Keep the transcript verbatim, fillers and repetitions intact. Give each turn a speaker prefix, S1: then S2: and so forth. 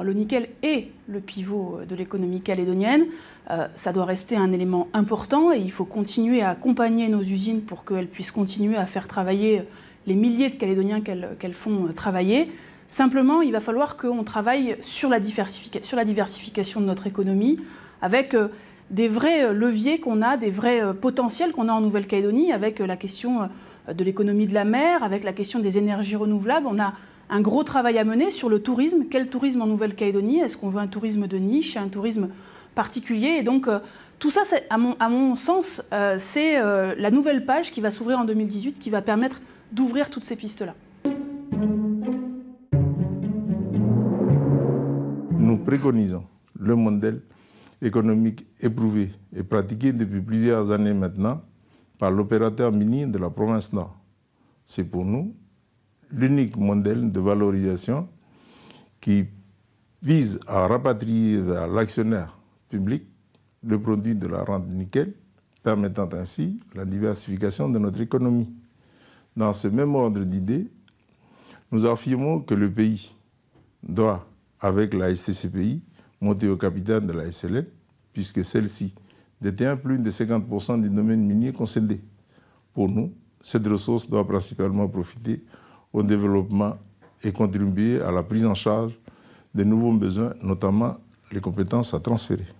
S1: le nickel est le pivot de l'économie calédonienne. Euh, ça doit rester un élément important et il faut continuer à accompagner nos usines pour qu'elles puissent continuer à faire travailler les milliers de Calédoniens qu'elles qu'elles font travailler. Simplement, il va falloir qu'on travaille sur la, sur la diversification de notre économie avec euh, des vrais leviers qu'on a, des vrais euh, potentiels qu'on a en Nouvelle-Calédonie, avec euh, la question euh, de l'économie de la mer, avec la question des énergies renouvelables. On a un gros travail à mener sur le tourisme. Quel tourisme en Nouvelle-Calédonie? Est-ce qu'on veut un tourisme de niche, un tourisme particulier? Et donc, euh, tout ça, à mon, à mon sens, euh, c'est euh, la nouvelle page qui va s'ouvrir en deux mille dix-huit, qui va permettre d'ouvrir toutes ces pistes-là.
S2: Nous préconisons le modèle économique éprouvé et pratiqué depuis plusieurs années maintenant par l'opérateur minier de la province Nord. C'est pour nous l'unique modèle de valorisation qui vise à rapatrier vers l'actionnaire public le produit de la rente du nickel, permettant ainsi la diversification de notre économie. Dans ce même ordre d'idées, nous affirmons que le pays doit, avec la S T C P I, monter au capital de la S L N, puisque celle-ci détient plus de cinquante pour cent du domaine minier concédé. Pour nous, cette ressource doit principalement profiter au développement et contribuer à la prise en charge des nouveaux besoins, notamment les compétences à transférer.